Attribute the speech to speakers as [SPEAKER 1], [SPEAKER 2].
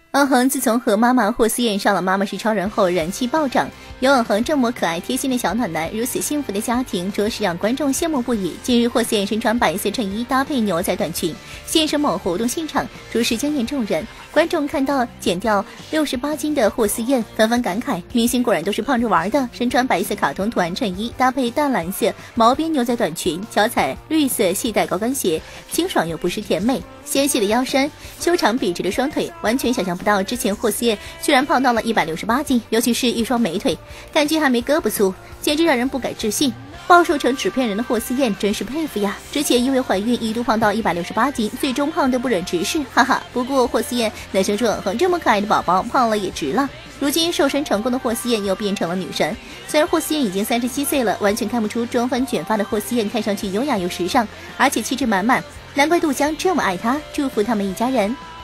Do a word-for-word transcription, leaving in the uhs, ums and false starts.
[SPEAKER 1] 王恒自从和妈妈霍思燕上了《妈妈是超人》后，人气暴涨。有王恒这么可爱贴心的小暖男，如此幸福的家庭，着实让观众羡慕不已。近日，霍思燕身穿白色衬衣搭配牛仔短裙，现身某活动现场，着实惊艳众人。观众看到减掉六十八斤的霍思燕，纷纷感慨：明星果然都是胖着玩的。身穿白色卡通图案衬衣，搭配淡蓝色毛边牛仔短裙，脚踩绿色细带高跟鞋，清爽又不失甜美。纤细的腰身，修长笔直的双腿，完全想象不到之前霍思燕居然胖到了一百六十八斤，尤其是一双美腿，感觉还没胳膊粗，简直让人不敢置信。暴瘦成纸片人的霍思燕真是佩服呀！之前因为怀孕一度胖到一百六十八斤，最终胖得不忍直视，哈哈。不过霍思燕能生出王恒这么可爱的宝宝，胖了也值了。如今瘦身成功的霍思燕又变成了女神。虽然霍思燕已经三十七岁了，完全看不出中分卷发的霍思燕看上去优雅又时尚，而且气质满满，难怪杜江这么爱她，祝福他们一家人。